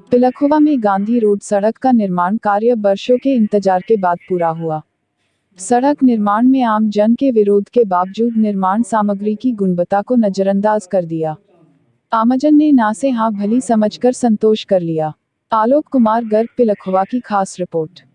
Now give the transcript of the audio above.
पिलखुवा में गांधी रोड सड़क का निर्माण कार्य वर्षों के इंतजार के बाद पूरा हुआ। सड़क निर्माण में आम जन के विरोध के बावजूद निर्माण सामग्री की गुणवत्ता को नजरअंदाज कर दिया। आमजन ने ना से हाँ भली समझकर संतोष कर लिया। आलोक कुमार गर्ग, पिलखुवा की खास रिपोर्ट।